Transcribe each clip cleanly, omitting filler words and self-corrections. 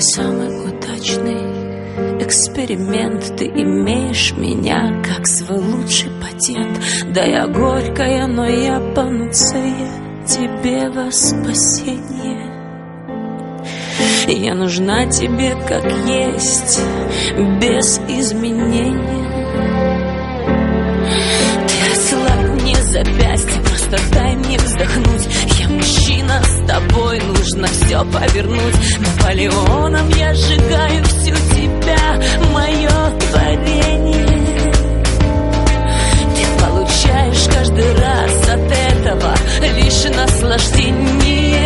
самый удачный эксперимент. Ты имеешь меня как свой лучший патент. Да, я горькая, но я панацея тебе во спасение. Я нужна тебе как есть, без изменения. Ты расслабь мне запястье, просто дай мне вздохнуть. Я мужчина, с тобой нужно все повернуть. Наполеоном я сжигаю всю тебя, мое творение. Ты получаешь каждый раз от этого лишь наслаждение.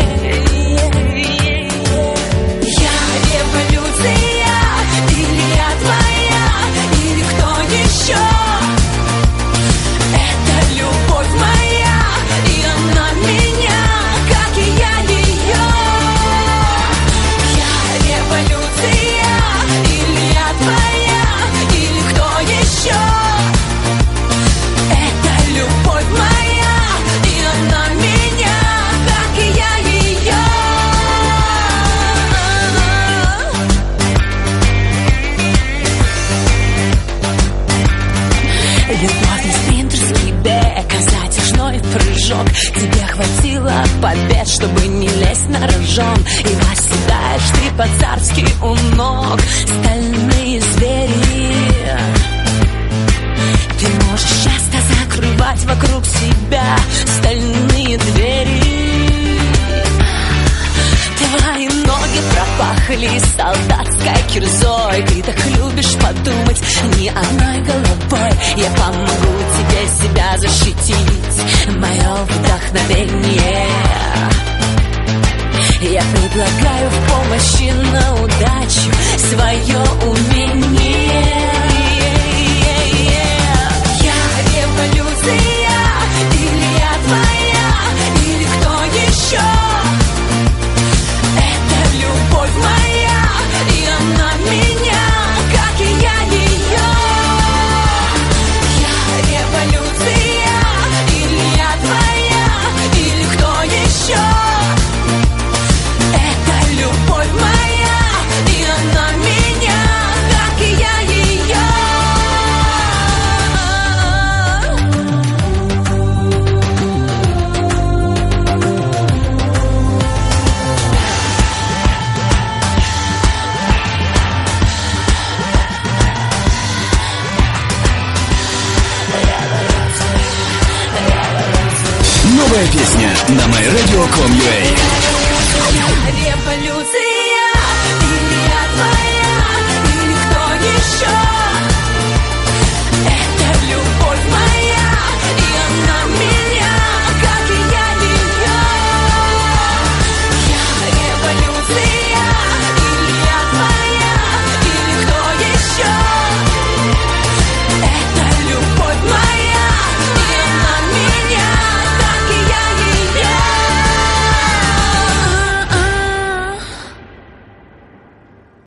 Тебе хватило побед, чтобы не лезть на рожон. И восседаешь ты по-царски у ног стальные звери. Ты можешь часто закрывать вокруг себя стальные двери. Твои ноги пропахли солдатской кирзой. Ты так любишь подумать не одной головой. Я помогу тебе себя защитить, мое вдохновение. Я предлагаю в помощи на удачу свое умение. Я революция, или я твоя, или кто еще? Это любовь моя, и она меня, как и я ее. Я революция, или я твоя, или кто еще? Это любовь моя, и она меня, как и я ее. Новая песня на myradio.com.ua. Революция.